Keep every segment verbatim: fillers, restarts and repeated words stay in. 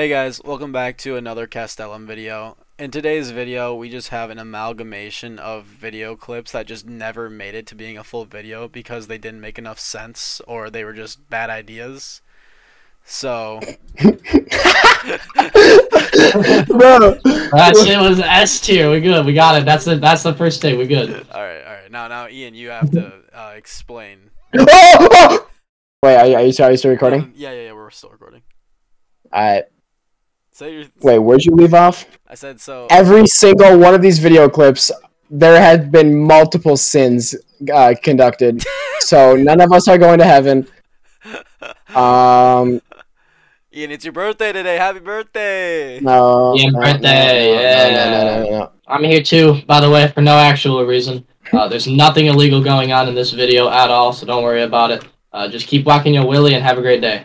Hey guys, welcome back to another Castellum video. In today's video, we just have an amalgamation of video clips that just never made it to being a full video because they didn't make enough sense or they were just bad ideas. So, Bro, that shit was S tier. We good. We got it. That's the that's the first day. We good. all right, all right. Now, now, Ian, you have to uh, explain. oh, oh! Wait, are you, are you are you still recording? Um, yeah, yeah, yeah. We're still recording. Alright. Say your. Wait, where'd you leave off? I said so. Every single one of these video clips, there had been multiple sins uh, conducted, so none of us are going to heaven. Um. Ian, it's your birthday today. Happy birthday! No. Ian no, birthday, no, no, yeah. No, no, no, no, no. I'm here too, by the way, for no actual reason. Uh, there's nothing illegal going on in this video at all, so don't worry about it. Uh, just keep whacking your willy and have a great day.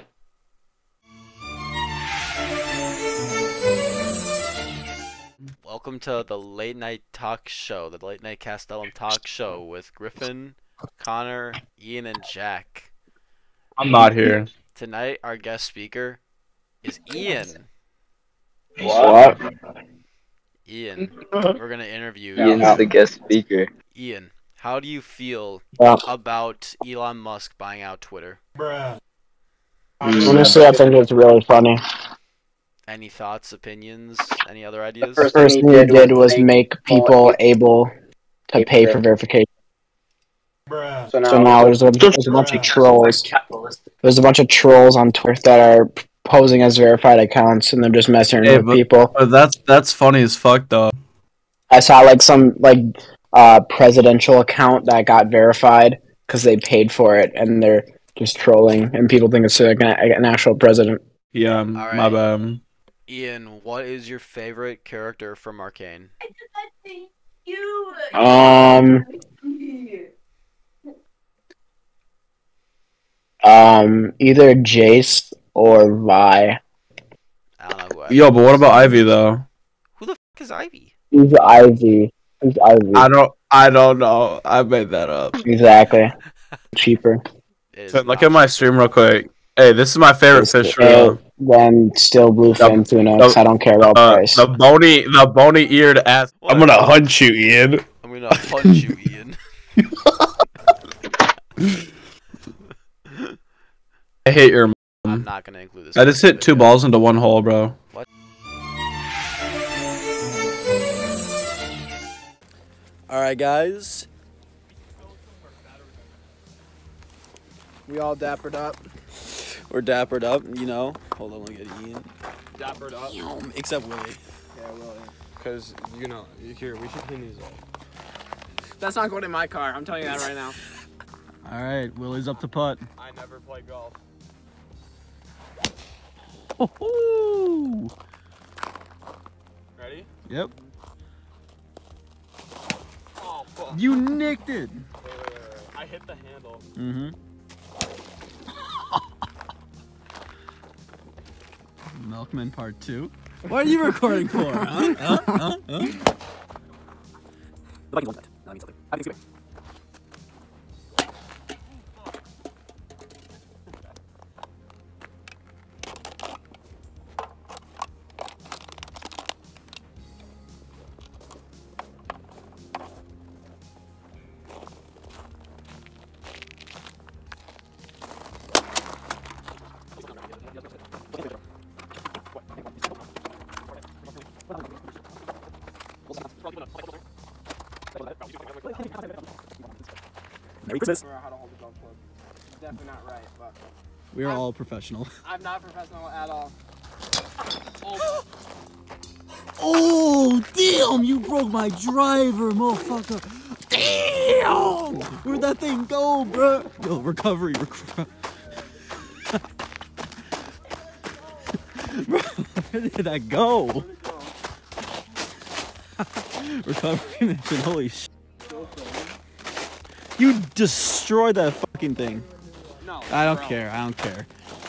Welcome to the late night talk show, the late night Castellum talk show with Griffin, Connor, Ian, and Jack. I'm not here. Tonight, our guest speaker is Ian. What? Ian, we're gonna interview Ian's the guest speaker. Ian. How do you feel Yeah. about Elon Musk buying out Twitter? Honestly, I think it's really funny. Any thoughts, opinions, any other ideas? The first thing he did was make people able to pay for verification. So now, So now there's a, there's a bunch of trolls. There's a bunch of trolls on Twitter that are posing as verified accounts, and they're just messing Hey, with but- people. But that's that's funny as fuck though. I saw like some like uh presidential account that got verified because they paid for it, and they're just trolling, and people think it's like an, an actual president. Yeah, All my right. bad. Ian, what is your favorite character from Arcane? Um. Um, either Jace or Vi. I don't know who I Yo, but what about Ivy though? Who the fuck is Ivy? Who's Ivy? Who's Ivy? I don't. I don't know. I made that up. Exactly. Cheaper. It is So, look not- at my stream real quick. Hey, this is my favorite fish for real. Then still bluefin tuna. 'Cause I don't care about Uh, price. the bony, the bony-eared ass. I'm gonna hunt you, Ian. I'm gonna punch you, Ian. I hate your. I'm not gonna include this. I just hit two balls into one hole, bro. Alright, guys. We all dappered up. We're dappered up, you know. Hold on, let me get Ian. Dappered up. Yum, Except Willie. Yeah, well, Because, you know, here, we should clean these up. that's not going in my car. I'm telling you that right now. Alright, Willie's up to putt. I never play golf. Woohoo! Ready? Yep. Oh, fuck. You nicked it! Wait, wait, wait, wait. I hit the handle. Mm-hmm. Milkman part two. What are you recording for, huh? huh? Huh? Huh? Merry Christmas. Or how to hold a golf club. Definitely not right, but We're all professional. I'm not professional at all. Oh, damn! You broke my driver, motherfucker! Damn! Where'd that thing go, bro? Yo, recovery, recovery. Bro, where did that go? Recovery mission, holy shit. You destroyed that fucking thing. No. I don't bro. care, I don't care.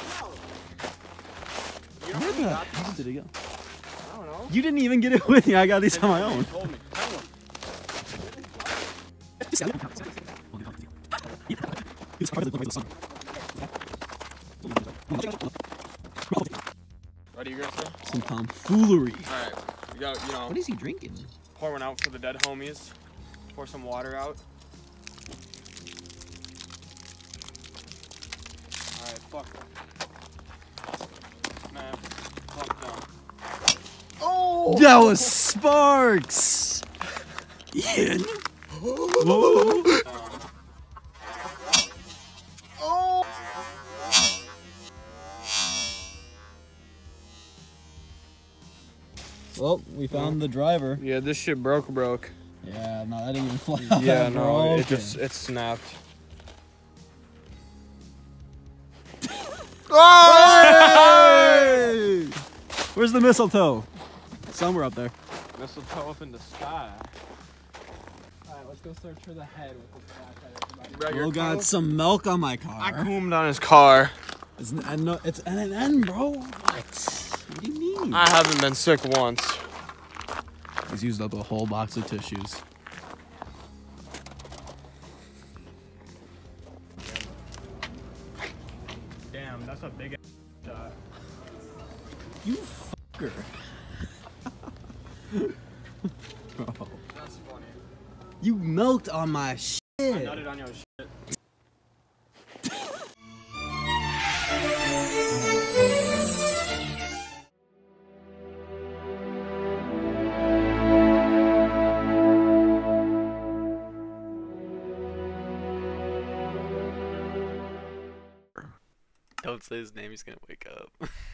You don't Where really the got hell did it go? I don't know. You didn't even get it with me, I got these on my own. Told me. Tell him. Ready, you guys? Some tomfoolery. Alright, you got, you know, What is he drinking? pour one out for the dead homies. Pour some water out. Alright, fuck it. Man, fuck no. Oh! That was Sparks! Ian! Whoa! Oh! Well, we found the driver. Yeah, this shit broke, broke. Yeah, no, that didn't even fly. Yeah, no, broken. it just, it snapped. Hey! Where's the mistletoe? Somewhere up there. Mistletoe up in the sky. Alright, let's go search for the head with the back head. Bro, Will got some milk on my car. I coomed on his car. It's an N, no, it's N and N, bro. What? What do you mean? I haven't been sick once. He's used up a whole box of tissues. Damn, that's a big shot. You fucker. Bro. That's funny. You milked on my shit. I nutted on your shit. Don't say his name, he's gonna wake up.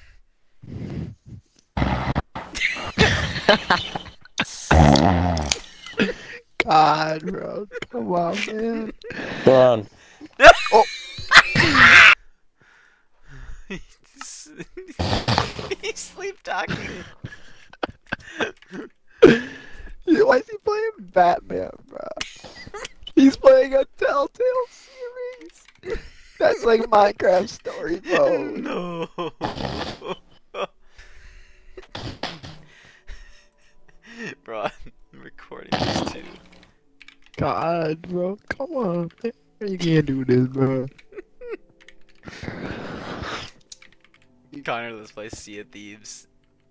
God, bro. Come on, man. Come on. Oh. He's sleep talking. Why is he playing Batman, bro? He's playing a Telltale series. That's like Minecraft story mode. No. Bro, I'm recording this too. God, bro. Come on, man. You can't do this, bro. Connor, let's play Sea of Thieves.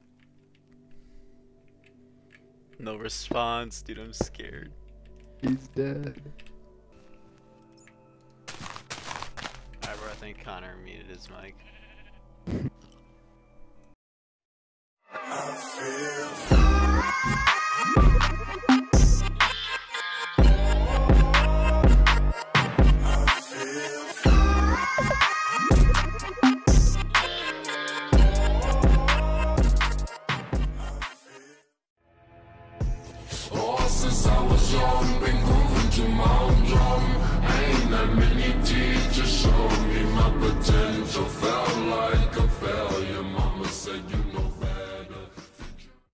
No response, dude, I'm scared. He's dead. Alright, bro, I think Connor muted his mic. Since I was young, been grooving to my own drum. Ain't that many teachers.